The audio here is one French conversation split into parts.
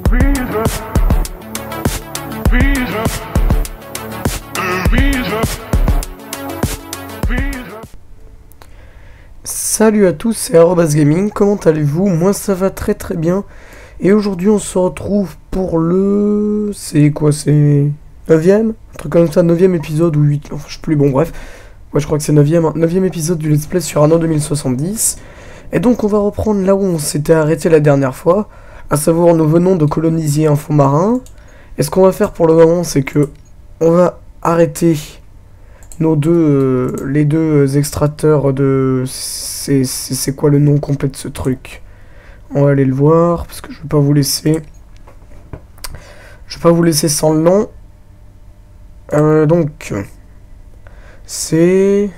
Salut à tous, c'est Arobas Gaming, comment allez-vous? Moi ça va très très bien. Et aujourd'hui on se retrouve pour le... C'est quoi? C'est... 9ème? Un truc comme ça, 9ème épisode ou 8... Enfin je sais plus, bon bref. Ouais je crois que c'est 9ème épisode du Let's Play sur Anno 2070. Et donc on va reprendre là où on s'était arrêté la dernière fois. À savoir nous venons de coloniser un fond marin. Et ce qu'on va faire pour le moment c'est que... On va arrêter... les deux extracteurs de... C'est quoi le nom complet de ce truc? On va aller le voir, parce que je vais pas vous laisser... Je vais pas vous laisser sans le nom. Donc... C'est...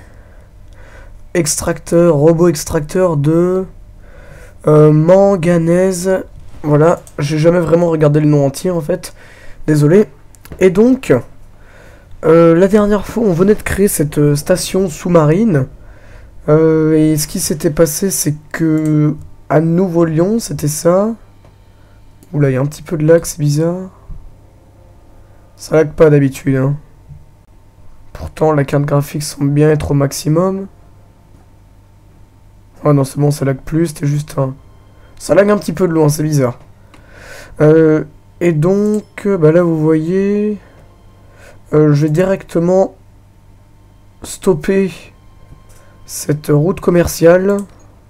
Robot extracteur de... manganèse. Voilà, j'ai jamais vraiment regardé le nom entier en fait. Désolé. Et donc... la dernière fois, on venait de créer cette station sous-marine. Et ce qui s'était passé, c'est que à Nouveau-Lyon, c'était ça. Oula, il y a un petit peu de lag, c'est bizarre. Ça lag pas d'habitude, hein. Pourtant, la carte graphique semble bien être au maximum. Oh non, c'est bon, ça lag plus, c'était juste un... Ça lag un petit peu de loin, c'est bizarre. Et donc, bah là, vous voyez... je vais directement stopper cette route commerciale.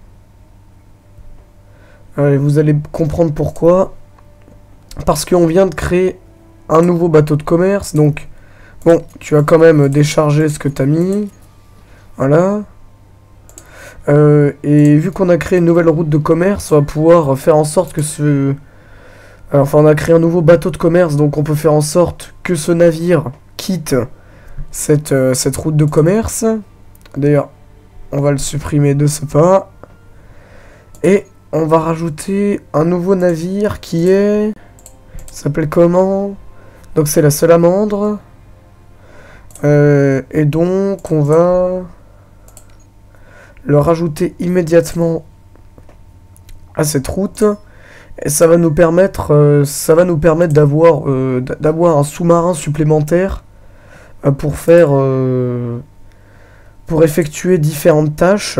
Vous allez comprendre pourquoi. Parce qu'on vient de créer un nouveau bateau de commerce. Donc, bon, tu vas quand même décharger ce que tu as mis. Voilà. Et vu qu'on a créé une nouvelle route de commerce, on va pouvoir faire en sorte que ce... Enfin, on a créé un nouveau bateau de commerce, donc on peut faire en sorte que ce navire quitte cette route de commerce. D'ailleurs, on va le supprimer de ce pas. Et on va rajouter un nouveau navire qui est... Ça s'appelle comment? Donc c'est la Salamandre. Et donc on va le rajouter immédiatement à cette route. Et ça va nous permettre d'avoir un sous-marin supplémentaire pour faire pour effectuer différentes tâches.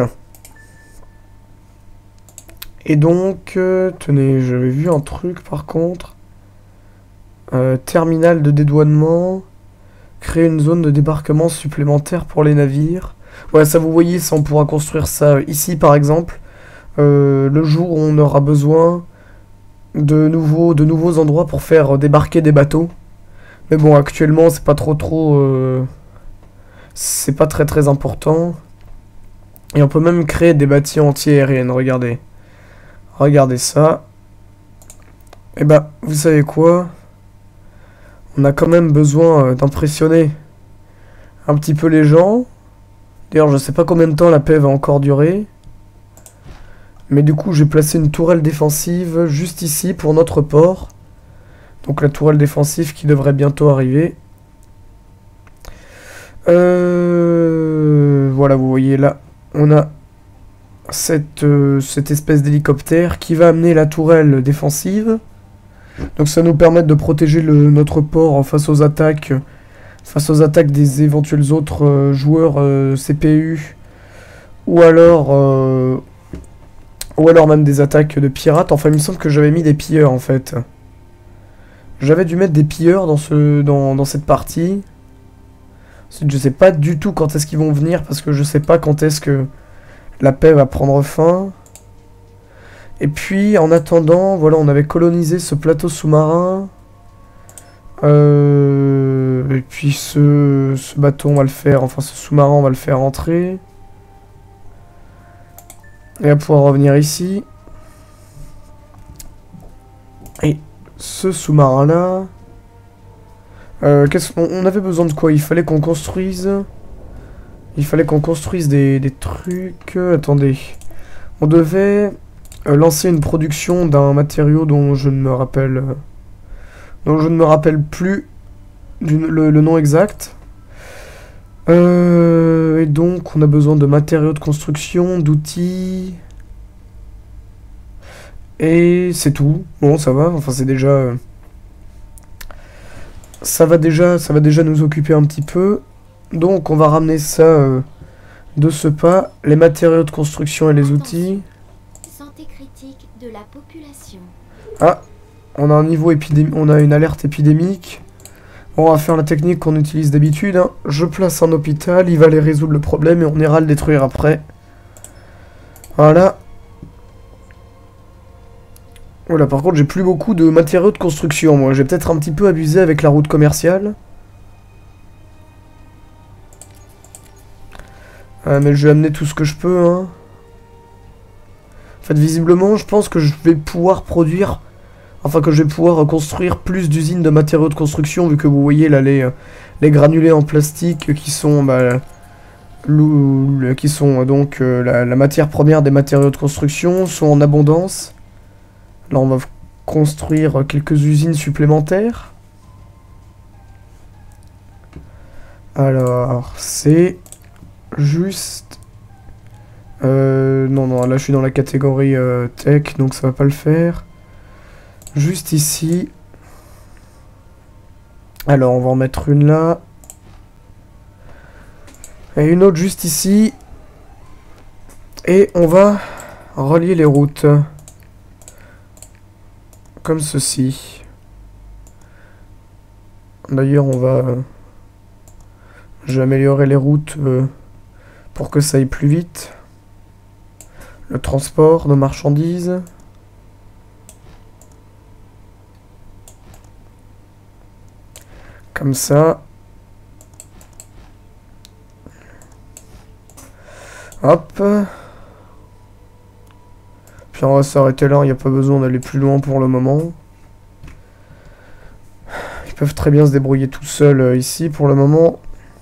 Et donc tenez, j'avais vu un truc par contre. Terminal de dédouanement, créer une zone de débarquement supplémentaire pour les navires. Ouais, ça vous voyez, ça on pourra construire ça ici par exemple. Le jour où on aura besoin de nouveaux endroits pour faire débarquer des bateaux. Mais bon, actuellement, c'est pas c'est pas très important. Et on peut même créer des bâtiments anti-aériennes, regardez. Regardez ça. Et bah, vous savez quoi? On a quand même besoin d'impressionner un petit peu les gens. D'ailleurs, je sais pas combien de temps la paix va encore durer. Mais du coup, j'ai placé une tourelle défensive juste ici pour notre port. Donc la tourelle défensive qui devrait bientôt arriver. Voilà, vous voyez là, on a cette espèce d'hélicoptère qui va amener la tourelle défensive. Donc ça nous permet de protéger notre port face aux attaques des éventuels autres joueurs CPU. Ou alors même des attaques de pirates. Enfin, il me semble que j'avais mis des pilleurs, en fait. J'avais dû mettre des pilleurs dans cette partie. Ensuite, je sais pas du tout quand est-ce qu'ils vont venir, parce que je sais pas quand est-ce que la paix va prendre fin. Et puis, en attendant, voilà, on avait colonisé ce plateau sous-marin. Et puis, ce bateau, on va le faire... Enfin, ce sous-marin, on va le faire entrer. Et on va pouvoir revenir ici. Et ce sous-marin-là... on avait besoin de quoi? Il fallait qu'on construise... des trucs... attendez. On devait lancer une production d'un matériau dont je ne me rappelle... plus le nom exact. Et donc, on a besoin de matériaux de construction, d'outils... Et c'est tout. Bon, ça va, enfin c'est déjà... ça va déjà nous occuper un petit peu. Donc on va ramener ça de ce pas. Les matériaux de construction et les outils. Santé critique de la population. Ah, on a un niveau on a une alerte épidémique. On va faire la technique qu'on utilise d'habitude. Hein. Je place un hôpital, il va aller résoudre le problème et on ira le détruire après. Voilà. Voilà, par contre, j'ai plus beaucoup de matériaux de construction, moi. J'ai peut-être un petit peu abusé avec la route commerciale. Mais je vais amener tout ce que je peux, hein. En fait, visiblement, je pense que je vais pouvoir produire... Enfin, que je vais pouvoir construire plus d'usines de matériaux de construction, vu que vous voyez, là, les granulés en plastique qui sont... Bah, qui sont donc la matière première des matériaux de construction, sont en abondance. Là, on va construire quelques usines supplémentaires. Alors, c'est juste... non, là, je suis dans la catégorie tech, donc ça va pas le faire. Juste ici. Alors, on va en mettre une là. Et une autre juste ici. Et on va relier les routes. Comme ceci. D'ailleurs, je vais améliorer les routes pour que ça aille plus vite. Le transport de marchandises. Comme ça. Hop. Puis on va s'arrêter là, il n'y a pas besoin d'aller plus loin pour le moment. Ils peuvent très bien se débrouiller tout seuls ici pour le moment.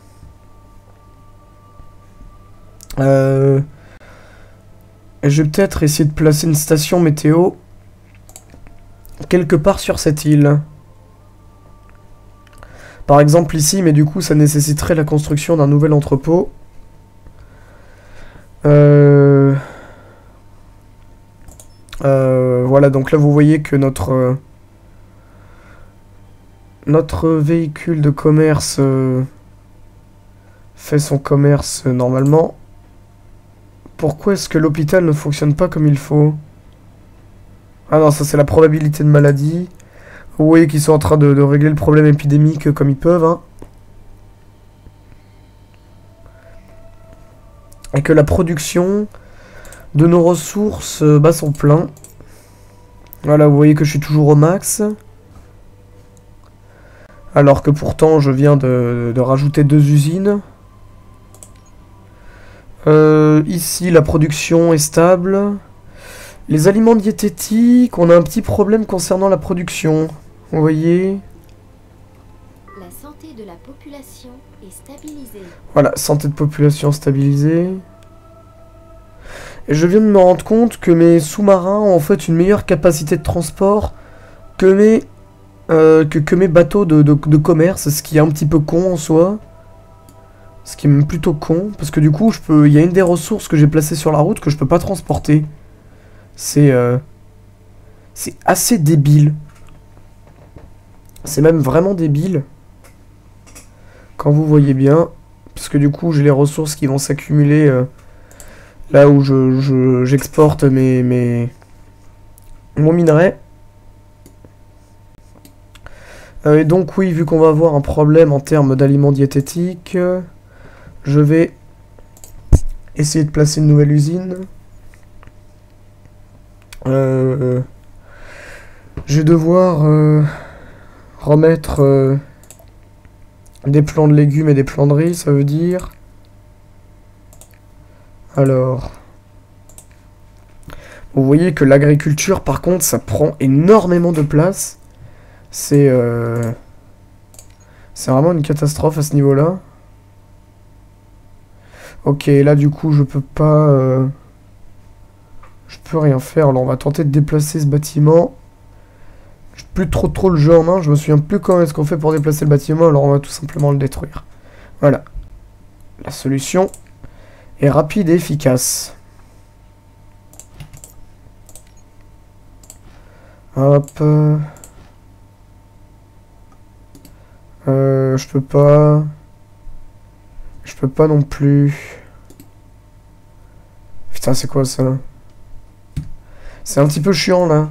Et je vais peut-être essayer de placer une station météo quelque part sur cette île. Par exemple ici, mais du coup ça nécessiterait la construction d'un nouvel entrepôt. Voilà, donc là vous voyez que notre véhicule de commerce fait son commerce normalement. Pourquoi est-ce que l'hôpital ne fonctionne pas comme il faut? Ah non, ça c'est la probabilité de maladie. Vous voyez qu'ils sont en train de régler le problème épidémique comme ils peuvent. Hein. Et que la production de nos ressources sont pleins. Voilà, vous voyez que je suis toujours au max. Alors que pourtant je viens de rajouter 2 usines. Ici la production est stable. Les aliments diététiques, on a un petit problème concernant la production. Vous voyez? La santé de la population est stabilisée. Voilà, santé de population stabilisée. Et je viens de me rendre compte que mes sous-marins ont en fait une meilleure capacité de transport que mes bateaux de commerce, ce qui est un petit peu con en soi. Ce qui est même plutôt con, parce que du coup, il y a une des ressources que j'ai placées sur la route que je peux pas transporter. C'est assez débile. C'est même vraiment débile. Quand vous voyez bien. Parce que du coup, j'ai les ressources qui vont s'accumuler là où j'exporte mon minerai. Et donc oui, vu qu'on va avoir un problème en termes d'aliments diététiques, je vais essayer de placer une nouvelle usine. Je vais devoir remettre des plants de légumes et des plants de riz, ça veut dire. Alors, vous voyez que l'agriculture, par contre, ça prend énormément de place. C'est vraiment une catastrophe à ce niveau-là. Ok, là du coup, je peux pas... je peux rien faire. Alors, on va tenter de déplacer ce bâtiment. J'ai plus trop le jeu en main. Je me souviens plus comment est-ce qu'on fait pour déplacer le bâtiment. Alors, on va tout simplement le détruire. Voilà. La solution est rapide et efficace. Hop. Je peux pas. Je peux pas non plus. Putain, c'est quoi ça? C'est un petit peu chiant là.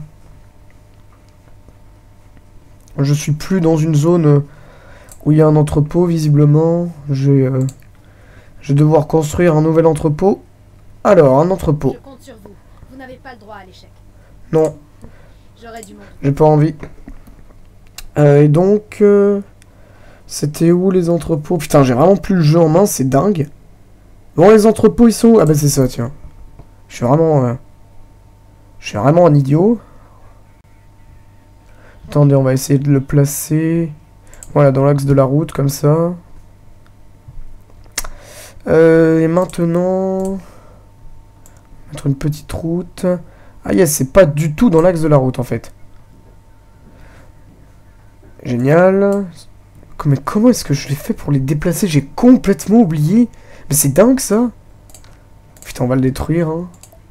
Je suis plus dans une zone où il y a un entrepôt visiblement. Je vais devoir construire un nouvel entrepôt. Alors, un entrepôt. Je compte sur vous. Vous n'avez pas le droit à l'échec. Non, J'aurais dû m'en douter. j'ai pas envie. Et donc, c'était où les entrepôts? Putain, j'ai vraiment plus le jeu en main, c'est dingue. Bon, les entrepôts, ils sont où? Ah bah c'est ça, tiens. Je suis vraiment un idiot. Attendez, on va essayer de le placer. Voilà, dans l'axe de la route, comme ça. Et maintenant... Mettre une petite route. Ah yes, c'est pas du tout dans l'axe de la route, en fait. Génial. Mais comment est-ce que je l'ai fait pour les déplacer? J'ai complètement oublié. Mais c'est dingue, ça. Putain, on va le détruire, hein.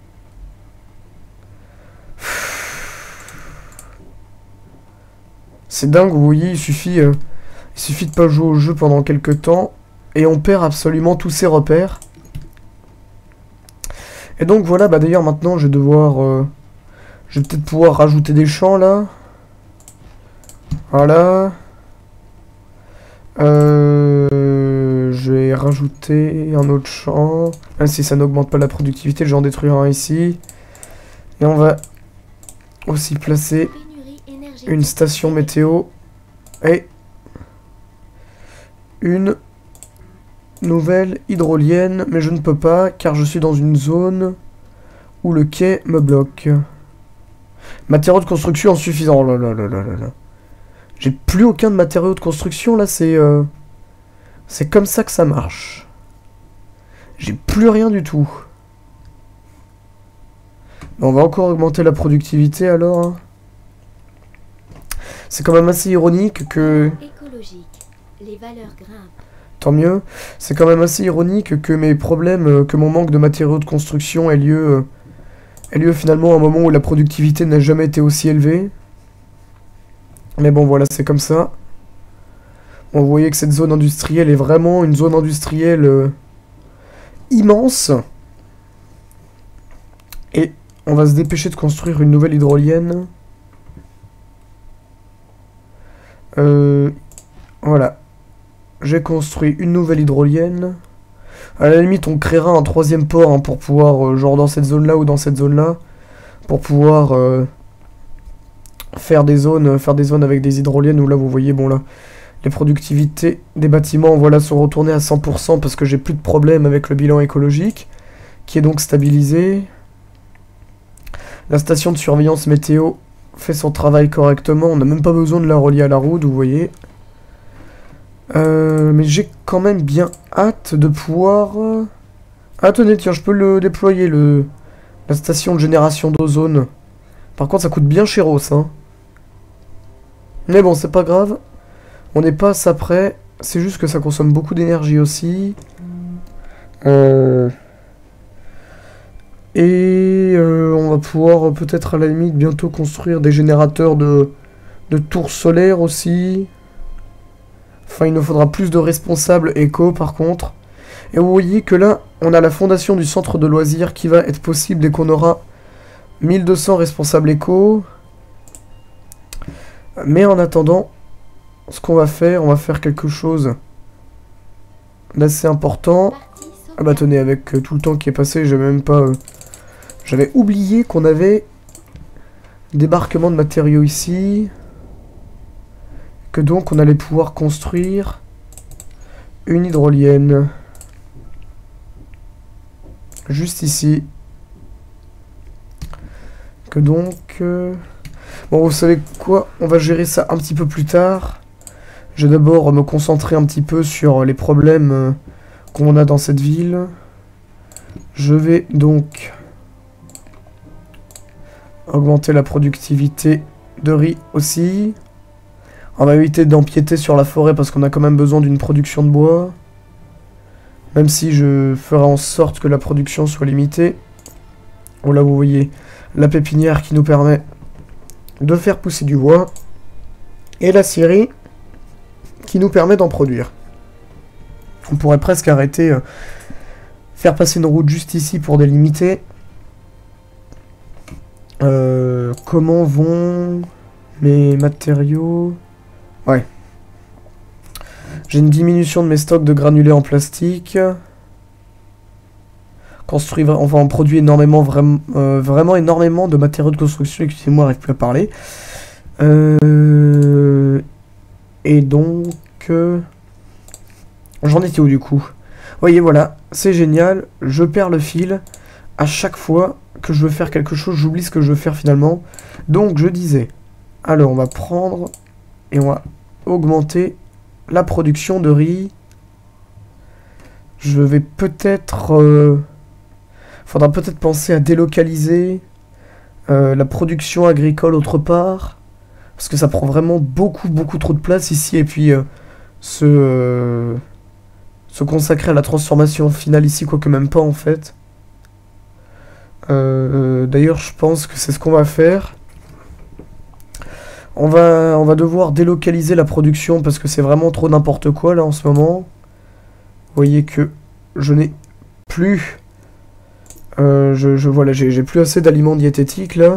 C'est dingue, vous voyez, il suffit de pas jouer au jeu pendant quelques temps et on perd absolument tous ses repères. Et donc voilà, bah d'ailleurs maintenant je vais devoir... je vais peut-être pouvoir rajouter des champs là. Voilà. Je vais rajouter un autre champ. Même si ça n'augmente pas la productivité, je vais en détruire un ici. Et on va aussi placer... une station météo et une nouvelle hydrolienne, mais je ne peux pas car je suis dans une zone où le quai me bloque. Matériaux de construction insuffisants. Oh là là là là là là. J'ai plus aucun de matériaux de construction là, c'est comme ça que ça marche. J'ai plus rien du tout. On va encore augmenter la productivité alors. Hein. C'est quand même assez ironique que... Écologique. Les valeurs grimpent. Tant mieux. C'est quand même assez ironique que mes problèmes, que mon manque de matériaux de construction ait lieu finalement à un moment où la productivité n'a jamais été aussi élevée. Mais bon, voilà, c'est comme ça. Bon, vous voyez que cette zone industrielle est vraiment une zone industrielle immense. Et on va se dépêcher de construire une nouvelle hydrolienne. Voilà. J'ai construit une nouvelle hydrolienne. À la limite, on créera un troisième port hein, pour pouvoir, genre dans cette zone-là ou dans cette zone-là, pour pouvoir faire des zones avec des hydroliennes où là, vous voyez, bon là, les productivités des bâtiments, voilà, sont retournées à 100% parce que j'ai plus de problème avec le bilan écologique, qui est donc stabilisé. La station de surveillance météo fait son travail correctement, on n'a même pas besoin de la relier à la route, vous voyez. Mais j'ai quand même bien hâte de pouvoir... Ah, tenez, tiens, je peux le déployer, la station de génération d'ozone. Par contre, ça coûte bien chéros, hein. Mais bon, c'est pas grave. On n'est pas à ça près. C'est juste que ça consomme beaucoup d'énergie aussi. Et on va pouvoir peut-être à la limite bientôt construire des générateurs de tours solaires aussi. Enfin, il nous faudra plus de responsables éco par contre. Et vous voyez que là, on a la fondation du centre de loisirs qui va être possible dès qu'on aura 1200 responsables éco. Mais en attendant, ce qu'on va faire, on va faire quelque chose d'assez important. Ah bah tenez, avec tout le temps qui est passé, j'avais même pas... J'avais oublié qu'on avait débarquement de matériaux ici. Que donc on allait pouvoir construire une hydrolienne. Juste ici. Que donc... Bon, vous savez quoi? On va gérer ça un petit peu plus tard. Je vais d'abord me concentrer un petit peu sur les problèmes qu'on a dans cette ville. Je vais donc augmenter la productivité de riz aussi. On va éviter d'empiéter sur la forêt parce qu'on a quand même besoin d'une production de bois. Même si je ferai en sorte que la production soit limitée. Oh là, vous voyez la pépinière qui nous permet de faire pousser du bois, et la scierie qui nous permet d'en produire. On pourrait presque arrêter, faire passer une route juste ici pour délimiter. Comment vont mes matériaux? Ouais. J'ai une diminution de mes stocks de granulés en plastique. Enfin, on produit énormément, vraiment énormément de matériaux de construction. Excusez-moi, j'arrive plus à parler. Et donc... J'en étais où du coup? Vous voyez, voilà, c'est génial. Je perds le fil. À chaque fois que je veux faire quelque chose, j'oublie ce que je veux faire finalement. Donc, je disais... Alors, on va prendre... Et on va augmenter la production de riz. Je vais peut-être... faudra peut-être penser à délocaliser la production agricole autre part. Parce que ça prend vraiment beaucoup trop de place ici. Et puis se consacrer à la transformation finale ici, quoique même pas en fait. D'ailleurs je pense que c'est ce qu'on va faire. On va devoir délocaliser la production parce que c'est vraiment trop n'importe quoi là en ce moment. Vous voyez que je n'ai plus... voilà, j'ai plus assez d'aliments diététiques là.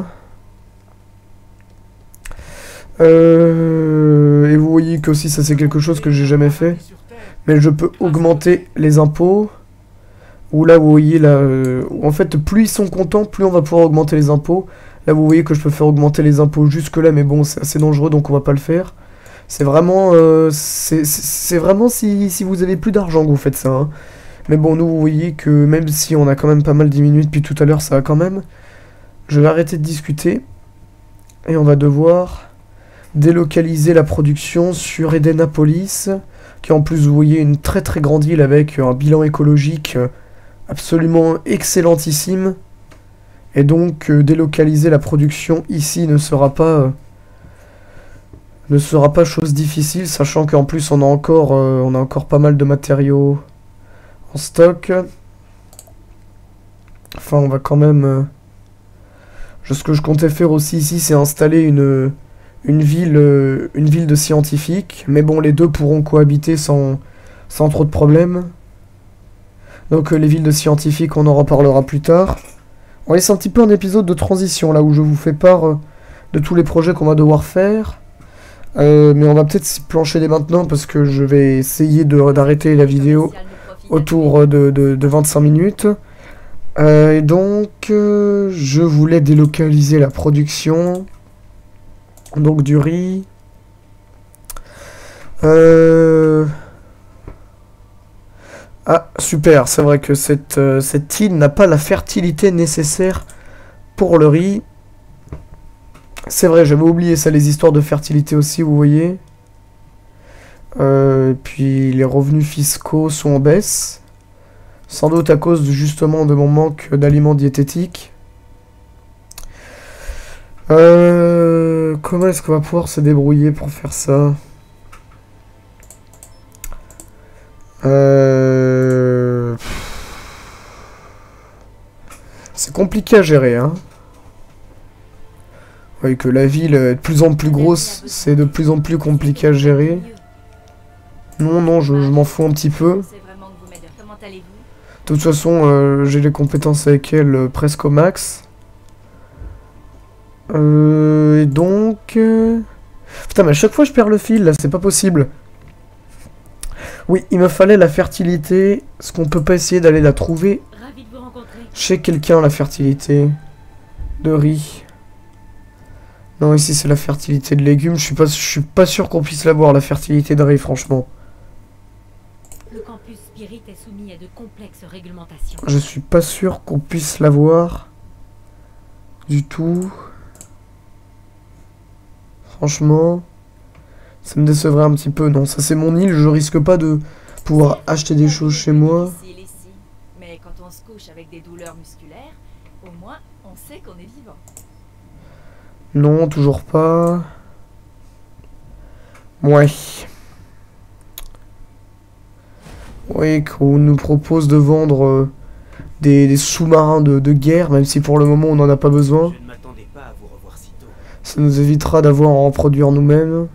Et vous voyez que aussi ça c'est quelque chose que j'ai jamais fait. Mais je peux augmenter les impôts. Ou là vous voyez là, en fait plus ils sont contents, plus on va pouvoir augmenter les impôts. Là vous voyez que je peux faire augmenter les impôts jusque là, mais bon c'est assez dangereux donc on va pas le faire. C'est vraiment, c'est vraiment si vous avez plus d'argent que vous faites ça. Hein. Mais bon, nous, vous voyez que même si on a quand même pas mal diminué depuis tout à l'heure, ça va quand même. Je vais arrêter de discuter. Et on va devoir délocaliser la production sur Edenapolis, qui en plus, vous voyez, une très grande île avec un bilan écologique absolument excellentissime. Et donc, délocaliser la production ici ne sera pas chose difficile, sachant qu'en plus, on a encore pas mal de matériaux en stock. Enfin, on va quand même... Ce que je comptais faire aussi ici, c'est installer une ville de scientifiques. Mais bon, les deux pourront cohabiter sans trop de problèmes. Donc les villes de scientifiques, on en reparlera plus tard. On laisse un petit peu un épisode de transition, là où je vous fais part de tous les projets qu'on va devoir faire. Mais on va peut-être s'y plancher dès maintenant, parce que je vais essayer d'arrêter la vidéo autour de 25 minutes. Et donc, je voulais délocaliser la production. Donc du riz. Ah, super, c'est vrai que cette île n'a pas la fertilité nécessaire pour le riz. C'est vrai, j'avais oublié ça, les histoires de fertilité aussi, vous voyez. Puis les revenus fiscaux sont en baisse. Sans doute à cause justement de mon manque d'aliments diététiques. Comment est-ce qu'on va pouvoir se débrouiller pour faire ça? C'est compliqué à gérer, hein. Vous voyez que la ville est de plus en plus grosse, c'est de plus en plus compliqué à gérer. Non, je m'en fous un petit peu. De toute façon, j'ai les compétences avec elle presque au max. Et donc... Putain, mais à chaque fois je perds le fil, là, c'est pas possible. Oui, il me fallait la fertilité. Est-ce qu'on peut pas essayer d'aller la trouver chez quelqu'un, la fertilité de riz? Non, ici c'est la fertilité de légumes. Je suis pas sûr qu'on puisse l'avoir, la fertilité de riz, franchement. Le campus Spirit est soumis à de complexes réglementations. Je suis pas sûr qu'on puisse l'avoir du tout. Franchement, ça me décevrait un petit peu. Non, ça c'est mon île, je risque pas de pouvoir acheter des choses chez moi. Mais quand on se couche avec des douleurs musculaires, au moins on sait qu'on est vivant. Non, toujours pas. Ouais. Oui, qu'on nous propose de vendre des sous-marins de guerre, même si pour le moment on n'en a pas besoin. Je ne m'attendais pas à vous revoir si tôt. Ça nous évitera d'avoir à en produire nous-mêmes.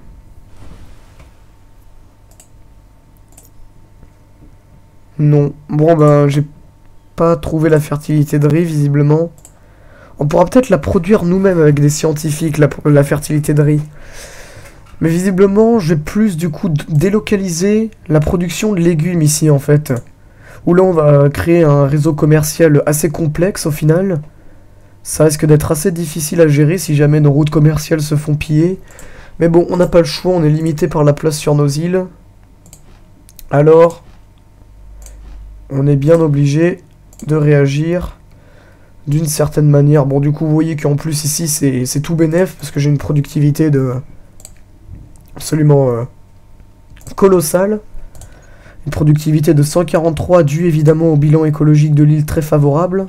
Non. Bon, ben, j'ai pas trouvé la fertilité de riz, visiblement. On pourra peut-être la produire nous-mêmes avec des scientifiques, la fertilité de riz. Mais visiblement, j'ai plus, du coup, délocalisé la production de légumes ici, en fait. Où là, on va créer un réseau commercial assez complexe, au final. Ça risque d'être assez difficile à gérer si jamais nos routes commerciales se font piller. Mais bon, on n'a pas le choix, on est limité par la place sur nos îles. Alors, on est bien obligé de réagir d'une certaine manière. Bon, du coup, vous voyez qu'en plus ici, c'est tout bénef, parce que j'ai une productivité de absolument colossale. Une productivité de 143, due évidemment au bilan écologique de l'île très favorable.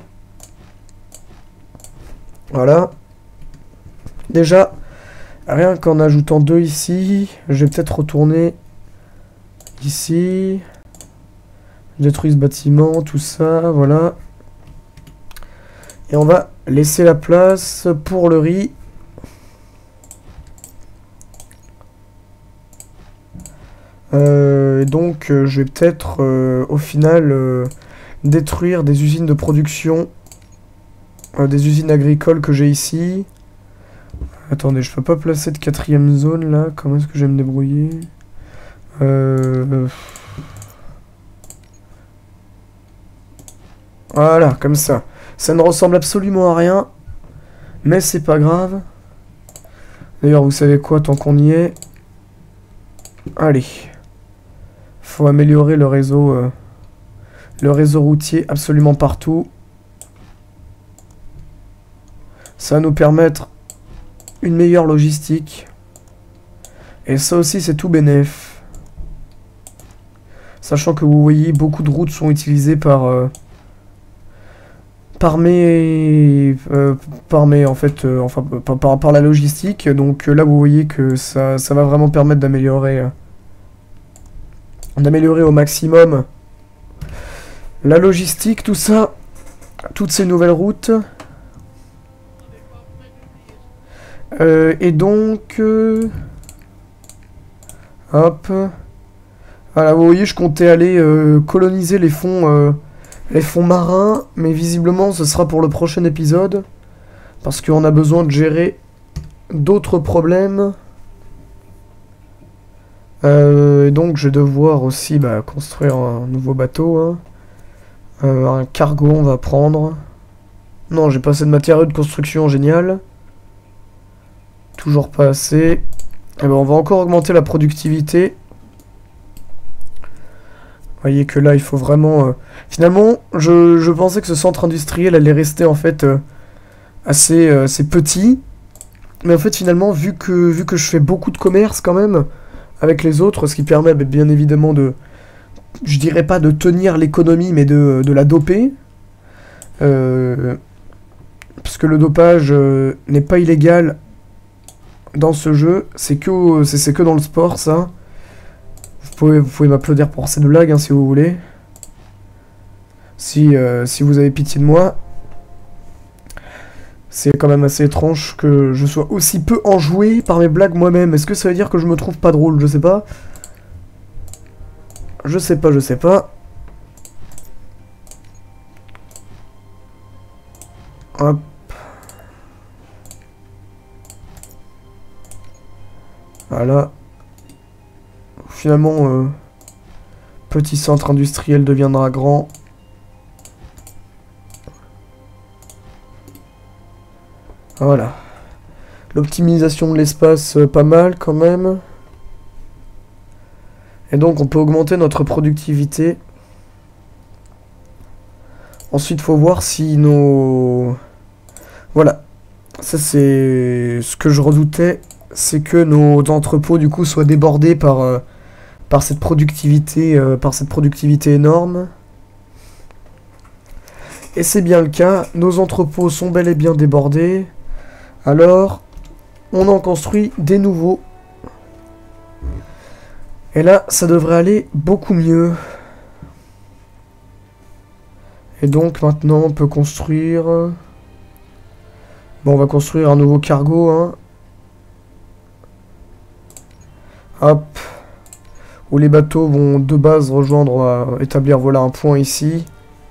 Voilà. Déjà, rien qu'en ajoutant 2 ici, je vais peut-être retourner ici. Je détruis ce bâtiment, tout ça, voilà. Et on va laisser la place pour le riz. Donc, je vais peut-être, au final, détruire des usines de production. Des usines agricoles que j'ai ici. Attendez, je peux pas placer de 4ème zone là. Comment est-ce que je vais me débrouiller? Voilà, comme ça. Ça ne ressemble absolument à rien. Mais c'est pas grave. D'ailleurs, vous savez quoi, tant qu'on y est. Allez. Faut améliorer le réseau routier absolument partout. Ça va nous permettre une meilleure logistique. Et ça aussi, c'est tout bénef. Sachant que vous voyez, beaucoup de routes sont utilisées par la logistique. Donc là, vous voyez que ça va vraiment permettre d'améliorer au maximum la logistique, tout ça, toutes ces nouvelles routes. Et donc, hop, voilà, vous voyez, je comptais aller coloniser les fonds marins, mais visiblement ce sera pour le prochain épisode, parce qu'on a besoin de gérer d'autres problèmes. Et donc je vais devoir aussi construire un nouveau bateau, hein. Un cargo on va prendre. Non, j'ai pas assez de matériaux de construction, génial. Toujours pas assez. Et ben on va encore augmenter la productivité. Vous voyez que là il faut vraiment... Finalement, je pensais que ce centre industriel allait rester en fait assez petit. Mais en fait finalement, vu que je fais beaucoup de commerce quand même avec les autres, ce qui permet bien évidemment de... Je dirais pas de tenir l'économie, mais de la doper. Parce que le dopage n'est pas illégal dans ce jeu, c'est que dans le sport, ça. Vous pouvez m'applaudir pour cette blague, hein, si vous voulez. Si vous avez pitié de moi. C'est quand même assez étrange que je sois aussi peu enjoué par mes blagues moi-même. Est-ce que ça veut dire que je me trouve pas drôle? Je sais pas. Je sais pas. Hop. Voilà. Finalement, petit centre industriel deviendra grand. Voilà. L'optimisation de l'espace, pas mal quand même. Et donc on peut augmenter notre productivité. Ensuite, faut voir si nos... Voilà. Ça, c'est ce que je redoutais. C'est que nos entrepôts, du coup, soient débordés par cette productivité énorme. Et c'est bien le cas. Nos entrepôts sont bel et bien débordés. Alors, on en construit des nouveaux. Et là, ça devrait aller beaucoup mieux. Et donc, maintenant, on peut construire... Bon, on va construire un nouveau cargo, hein. Hop. Où les bateaux vont de base rejoindre, établir voilà un point ici.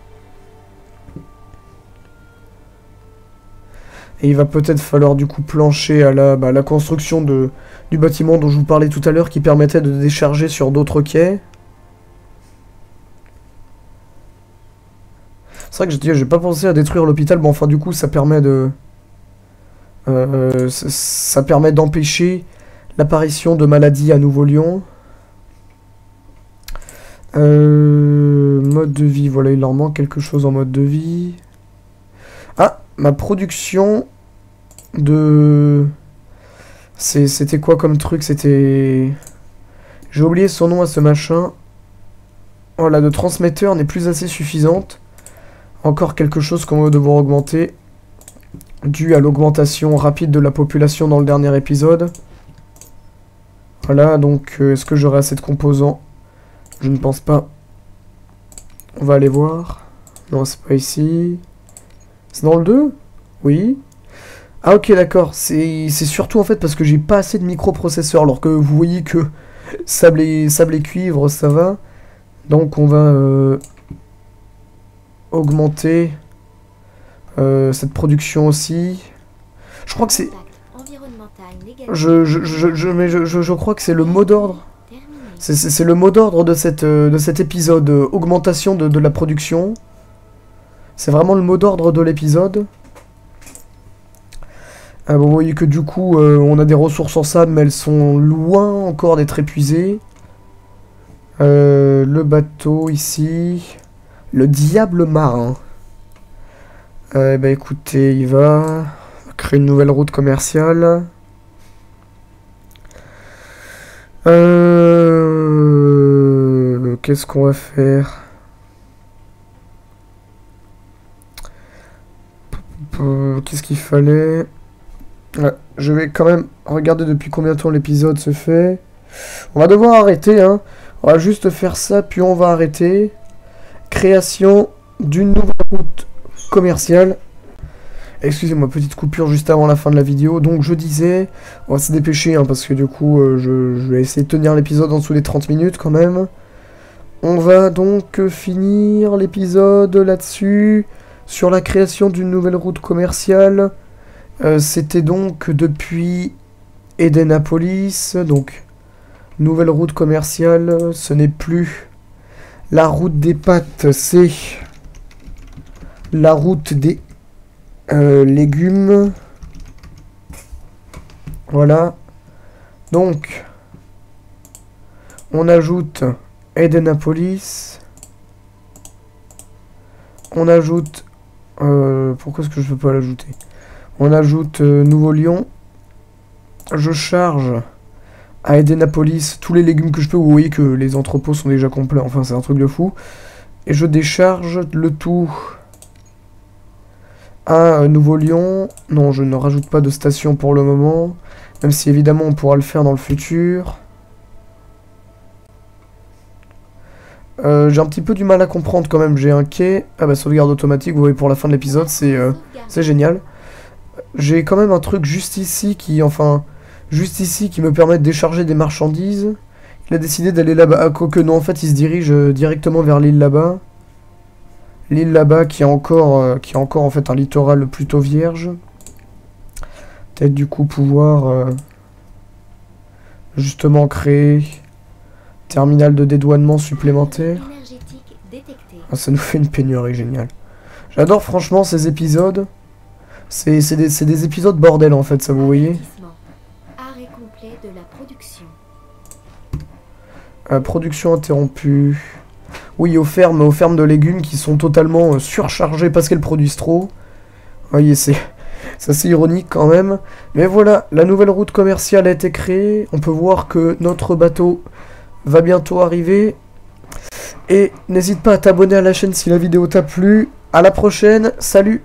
Et il va peut-être falloir du coup plancher à la construction du bâtiment dont je vous parlais tout à l'heure qui permettait de décharger sur d'autres quais. C'est vrai que j'ai pas pensé à détruire l'hôpital, bon enfin du coup ça permet de... ça permet d'empêcher l'apparition de maladies à Nouveau-Lyon. Mode de vie, voilà, il leur manque quelque chose en mode de vie. Ah, ma production de... C'était quoi comme truc? C'était... J'ai oublié son nom à ce machin. Voilà, de transmetteur n'est plus assez suffisante. Encore quelque chose qu'on va devoir augmenter. Dû à l'augmentation rapide de la population dans le dernier épisode. Voilà, donc est-ce que j'aurai assez de composants? Je ne pense pas. On va aller voir. Non, c'est pas ici. C'est dans le 2? Oui. Ah ok, d'accord. C'est surtout en fait parce que j'ai pas assez de microprocesseurs. Alors que vous voyez que sable et cuivre, ça va. Donc on va augmenter cette production aussi. Je crois que c'est... Je crois que c'est le mot d'ordre. C'est le mot d'ordre de cet épisode. Augmentation de la production. C'est vraiment le mot d'ordre de l'épisode. Bon, vous voyez que du coup, on a des ressources en sable, mais elles sont loin encore d'être épuisées. Le bateau ici. Le diable marin. Bah écoutez, il va créer une nouvelle route commerciale. Qu'est-ce qu'on va faire? Qu'est-ce qu'il fallait? Je vais quand même regarder depuis combien de temps l'épisode se fait. On va devoir arrêter, hein. On va juste faire ça, puis on va arrêter. Création d'une nouvelle route commerciale. Excusez-moi, petite coupure juste avant la fin de la vidéo. Donc je disais, on va se dépêcher, hein, parce que du coup, je vais essayer de tenir l'épisode en dessous des 30 minutes quand même. On va donc finir l'épisode là-dessus, sur la création d'une nouvelle route commerciale. C'était donc depuis Edenapolis, donc nouvelle route commerciale, ce n'est plus la route des pâtes, c'est la route des légumes. Voilà. Donc, on ajoute Edenapolis. On ajoute... pourquoi est-ce que je ne peux pas l'ajouter? On ajoute Nouveau-Lyon. Je charge à Edenapolis tous les légumes que je peux. Vous voyez que les entrepôts sont déjà complets. Enfin, c'est un truc de fou. Et je décharge le tout à Nouveau-Lyon. Non, je ne rajoute pas de station pour le moment. Même si évidemment on pourra le faire dans le futur. J'ai un petit peu du mal à comprendre quand même. J'ai un quai. Ah bah sauvegarde automatique, vous voyez pour la fin de l'épisode, c'est génial. J'ai quand même un truc juste ici qui, enfin, juste ici qui me permet de décharger des marchandises. Il a décidé d'aller là-bas. Ah, quoique non, en fait il se dirige directement vers l'île là-bas. L'île là-bas qui a encore en fait un littoral plutôt vierge. Peut-être du coup pouvoir justement créer terminal de dédouanement supplémentaire. Ah, ça nous fait une pénurie géniale. J'adore franchement ces épisodes. C'est des épisodes bordel en fait, ça vous voyez. Arrêt complet de la production. Production interrompue. Oui, aux fermes de légumes qui sont totalement surchargées parce qu'elles produisent trop. Vous voyez, c'est assez ironique quand même. Mais voilà, la nouvelle route commerciale a été créée. On peut voir que notre bateau va bientôt arriver. Et n'hésite pas à t'abonner à la chaîne si la vidéo t'a plu. À la prochaine, salut!